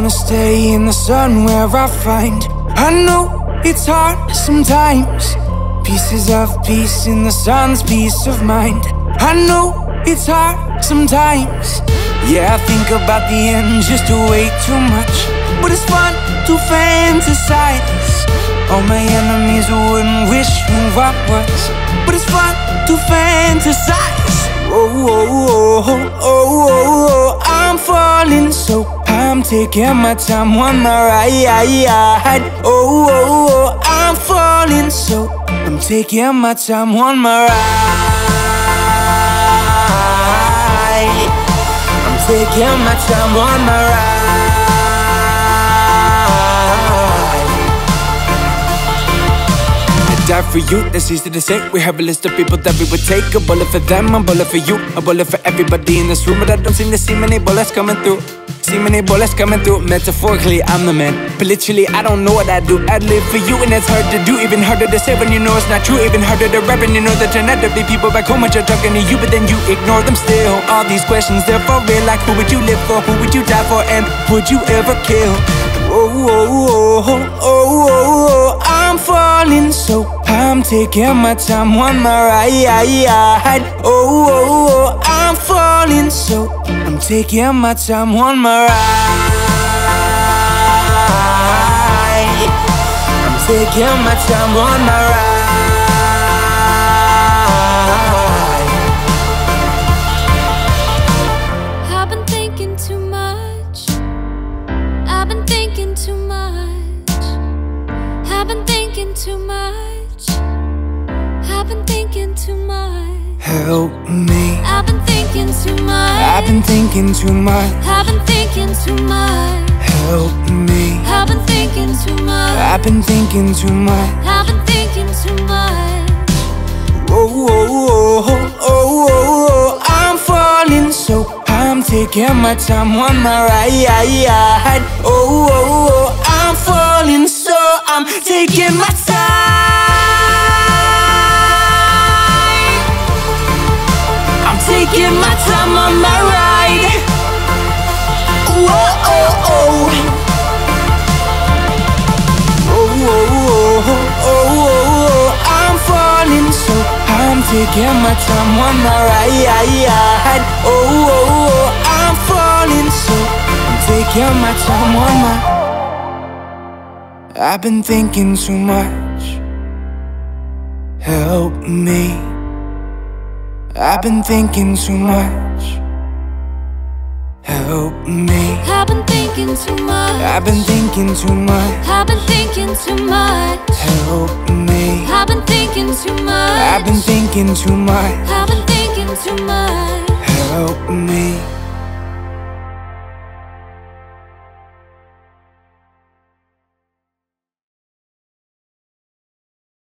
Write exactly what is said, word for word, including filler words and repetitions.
wanna stay in the sun where I find I know it's hard sometimes. Pieces of peace in the sun's peace of mind. I know it's hard sometimes. Yeah, I think about the end just way too much, but it's fun to fantasize. All my enemies wouldn't wish who I was, but it's fun to fantasize. Oh, oh, oh, oh, oh, oh, I'm falling, so I'm taking my time on my ride. Oh, oh, oh, I'm falling, so I'm taking my time on my ride. I'm taking my time on my ride. Die for you, that's easy to say. We have a list of people that we would take. A bullet for them, a bullet for you, a bullet for everybody in this room. But I don't seem to see many bullets coming through. See many bullets coming through. Metaphorically, I'm the man, but literally, I don't know what I do. I live for you, and it's hard to do. Even harder to say when you know it's not true. Even harder to rap when you know that you're not the big people back home are talking to you, but then you ignore them still. All these questions, they're for real. Like, who would you live for? Who would you die for? And would you ever kill? Oh, oh, oh, oh, oh, oh, I'm falling, so I'm taking my time on my ride. Oh, oh, oh, I'm falling, so I'm taking my time on my ride. I'm taking my time on my ride. I've been thinking too much. I've been thinking too much. I've been thinking too much. I've been thinking too much. Help me. I've been thinking too much. I've been thinking too much. I've been thinking too much. Help me. I've been thinking too much. I've been thinking too much. I've been thinking too much. Oh, oh, oh, oh, oh, oh, I'm falling, so I'm taking my time on my ride. Oh, oh, oh, I'm falling, so I'm taking my time. I'm taking my time on my ride. Oh, oh, oh. Oh, oh, oh, oh, oh, I'm falling, so I'm taking my time on my ride. Oh, oh, oh, I'm falling, so I'm taking my time on my. I've been thinking too much. Help me. I've been thinking too much. Help me. I've been thinking too much. I've been thinking too much. I've been thinking too much. Help me. I've been thinking too much. I've been thinking too much. I've been thinking too much. Help me.